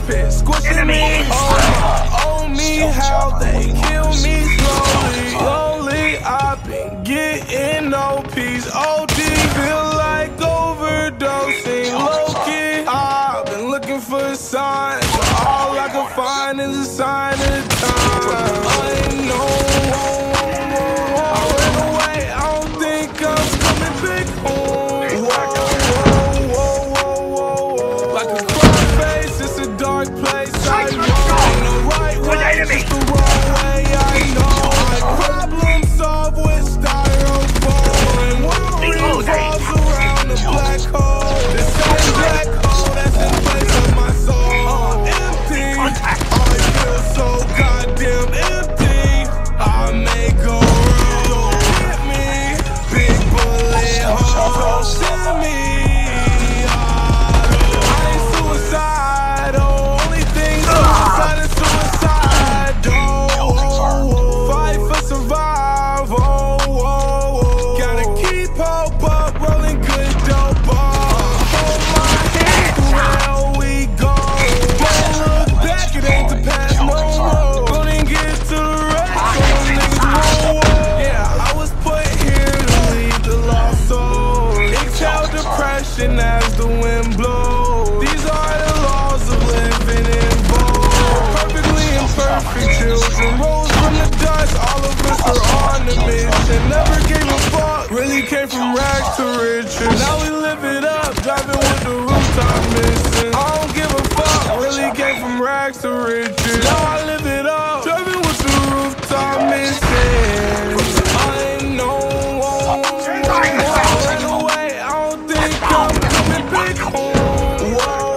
pit, squishing me. Oh me, how they kill me slowly. Slowly, I've been getting no peace. OD, feel like overdosing. Low-key, I've been looking for signs, but all I can find is a sign of the time. I know I ran away, I don't think I'm coming back home. Whoa. Like a cross face, it's a dark place. I know ain't the right way, it's the wrong way. I know my problem solved with styrofoam, and world revolves around the black hole. The same black hole that's in place of my soul. Empty, I feel so goddamn empty. I may go wrong, hit me, big bullet hole, send me. I ain't suicidal, only thing suicide is suicidal. Fight for survival. Gotta keep hope up, rolling good dope. Hold my hand through where we go. Don't look back, it ain't the past no more. Gonna get to the rest, so them niggas roll. Yeah, I was put here to lead the lost soul. Exhale depression as the wind blows. These are the laws of living in vogue. Perfectly imperfect children rose from the dust. All of us are on the mission. Never gave a fuck. Really came from rags to riches. Now we live it up, driving with the rooftop missing. I don't give a fuck. Really came from rags to riches. Now I live it up, driving with the rooftop missing. I know I ran away. I don't think I'm coming back home.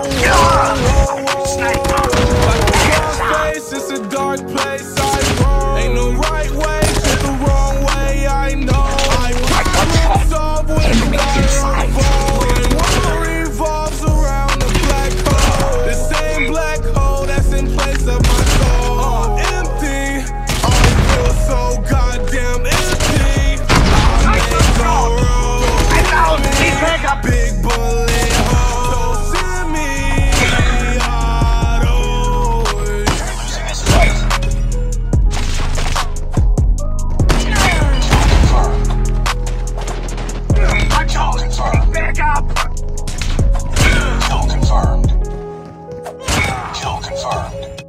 Like a cross face, it's a dark place. I roam. Ain't no right way, just the wrong way. I know. I problem solved with styrofoam, and world revolves around the black hole. The same black hole that's in place of my soul. Empty, I feel so goddamn empty. I may go wrong, big bullet hole, send me Kill confirmed. Kill confirmed.